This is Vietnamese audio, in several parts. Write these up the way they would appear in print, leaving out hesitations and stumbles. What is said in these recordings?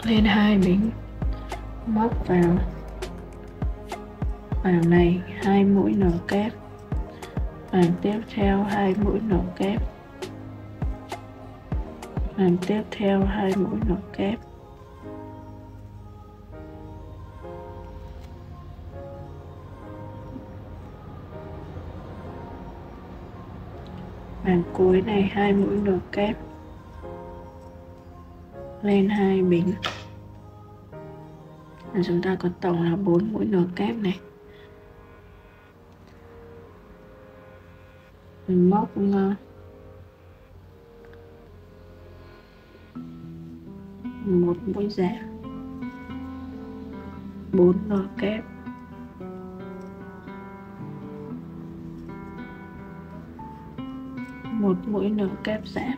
lên 2 bính, móc vào hàng này 2 mũi nở kép, hàng tiếp theo 2 mũi nở kép, hàng tiếp theo 2 mũi nở kép, hàng cuối này 2 mũi nở kép, lên 2 bính, và chúng ta có tổng là 4 mũi nở kép này. Mình móc một mũi giảm, 4 nở kép, một mũi nở kép giảm,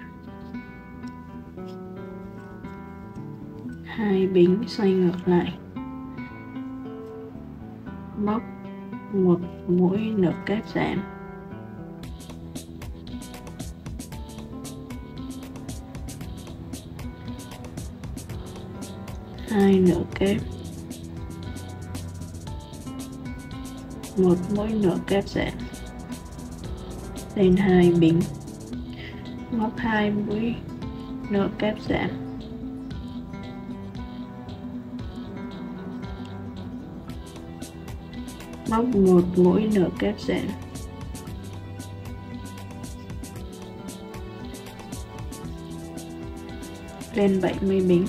2 bính xoay ngược lại, móc một mũi nở kép giảm, hai nở kép, một mũi nở kép giảm, lên 2 bính, móc 2 mũi nở kép giảm, móc một mũi nở kép giảm, lên 70 bính.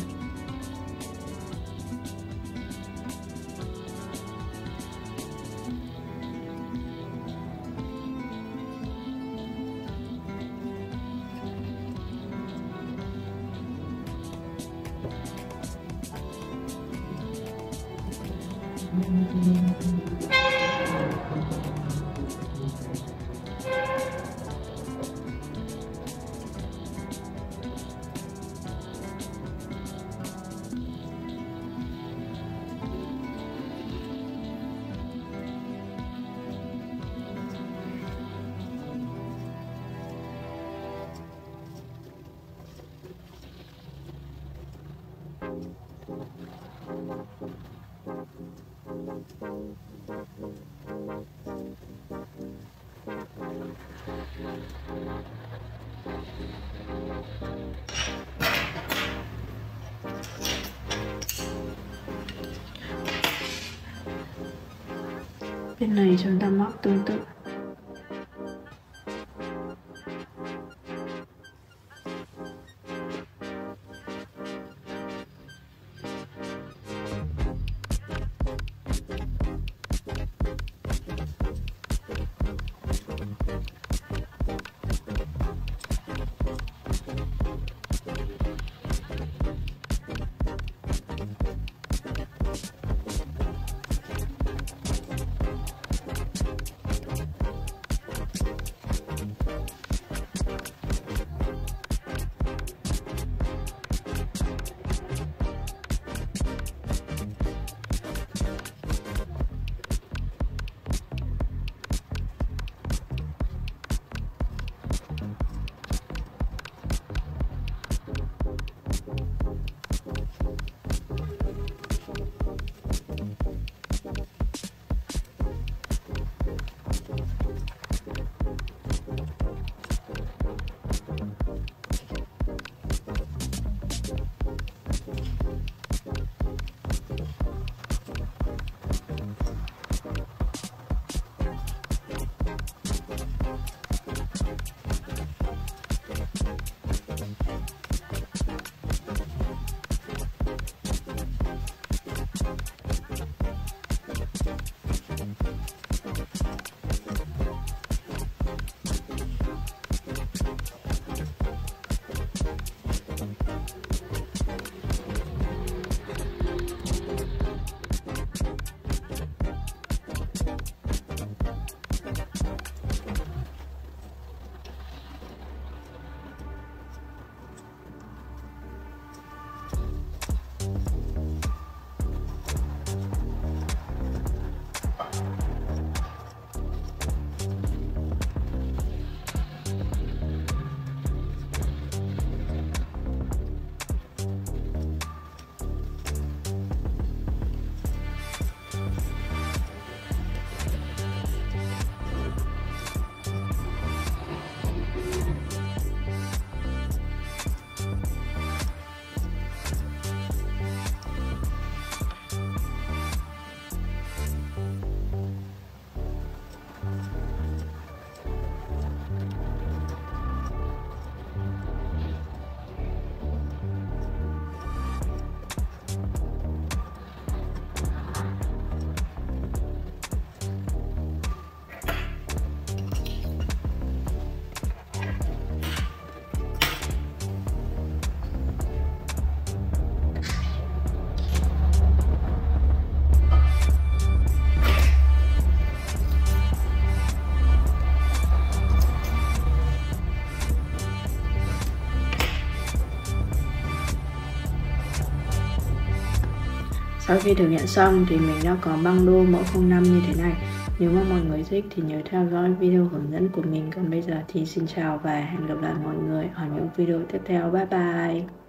Bên này chúng ta móc tương tự. Sau khi thực hiện xong thì mình đã có băng đô mẫu 05 như thế này. Nếu mà mọi người thích thì nhớ theo dõi video hướng dẫn của mình. Còn bây giờ thì xin chào và hẹn gặp lại mọi người ở những video tiếp theo. Bye bye.